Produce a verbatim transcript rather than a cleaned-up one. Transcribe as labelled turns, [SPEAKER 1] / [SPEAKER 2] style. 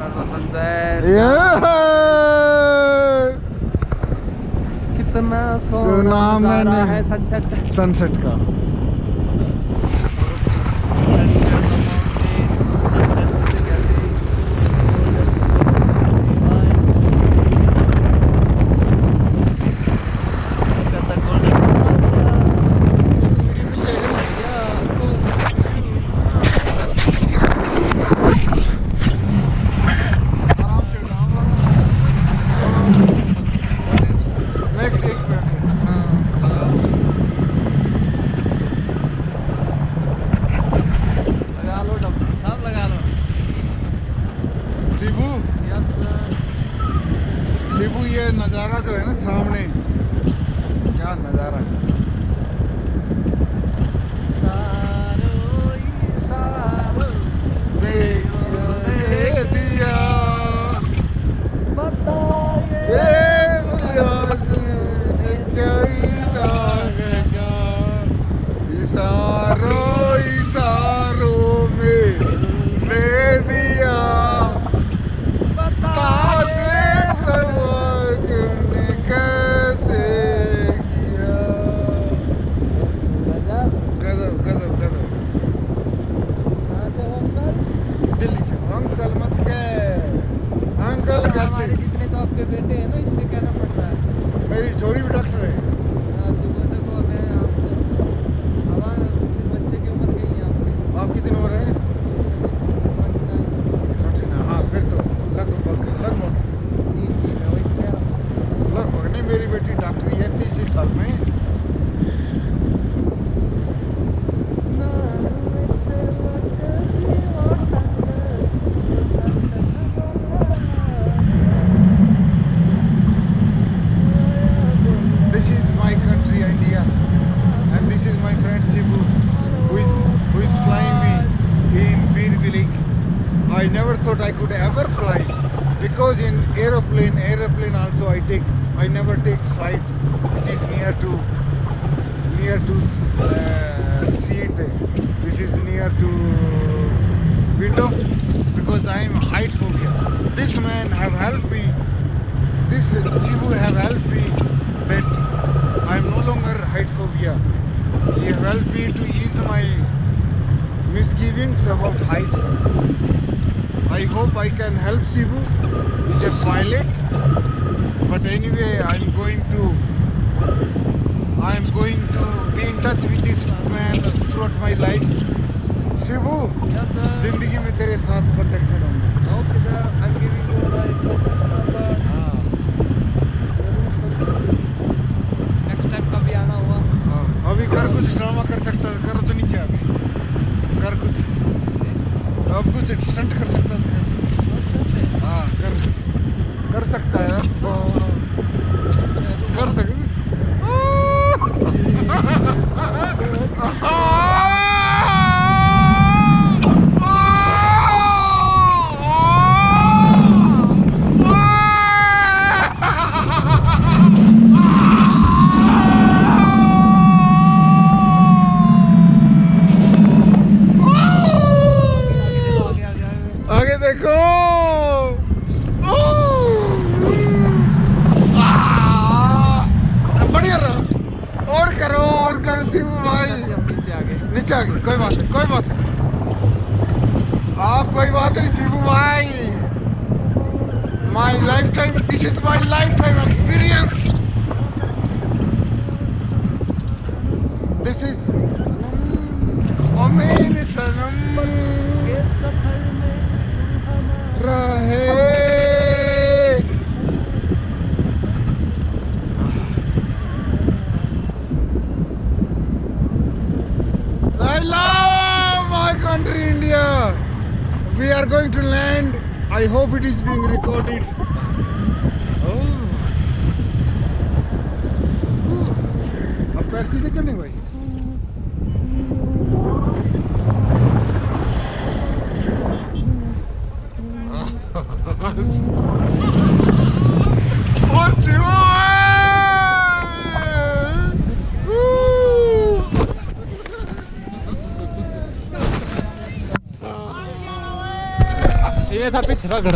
[SPEAKER 1] Sunset कितना
[SPEAKER 2] सोना मैंने
[SPEAKER 1] है सनसेट
[SPEAKER 2] सनसेट का। शिबू, ये नज़ारा जो है ना सामने, क्या नज़ारा है।
[SPEAKER 1] जितने तो आपके बेटे हैं ना, इसलिए कहना पड़ता है।
[SPEAKER 2] मेरी छोरी भी डॉक्टर है।
[SPEAKER 1] देखो मैं आपको हमारे बच्चे की उम्र गई है आपकी।
[SPEAKER 2] आप कितनी उम्र है? हाँ फिर तो लगभग लगभग
[SPEAKER 1] जी जी मैं वही कह रहा हूँ।
[SPEAKER 2] लगभग नहीं, मेरी बेटी डॉक्टरी है तीस साल में। I never thought I could ever fly, because in aeroplane, aeroplane also I take, I never take flight which is near to, near to uh, seat, which is near to window, because I am height phobia. This man have helped me, this Shibu have helped me that I am no longer height phobia. He have helped me to ease my misgivings about height. I hope I can help Shibu. He's a pilot. But anyway, I'm going to I'm going to be in touch with this man throughout my life. Shibu,
[SPEAKER 1] yes sir.
[SPEAKER 2] जिंदगी में तेरे साथ contact में रहूँगा।
[SPEAKER 1] Okay sir, I'm giving you my contact number.
[SPEAKER 2] हाँ।
[SPEAKER 1] Next time कभी आना हुआ।
[SPEAKER 2] हाँ। अभी कर कुछ ड्रामा कर सकता है, कर तो नीचे अभी। कर कुछ। अब कुछ स्टंट कर सकता है। हाँ कर कर सकता है। कर सकते। आगे देखो, बढ़िया रहा। और करो और करो शिबू भाई।
[SPEAKER 1] नीचे आ गए
[SPEAKER 2] नीचे आ गए, कोई बात नहीं, कोई बात नहीं, आप कोई बात नहीं शिबू भाई। My life time, this is my life time experience. This is O Mere Sanam
[SPEAKER 1] के सफर में
[SPEAKER 2] रहे। I love my country, India. We are going to land. I hope it is being recorded. Oh. अब पैर सीधे करने भाई।
[SPEAKER 1] ये था पिछला घर।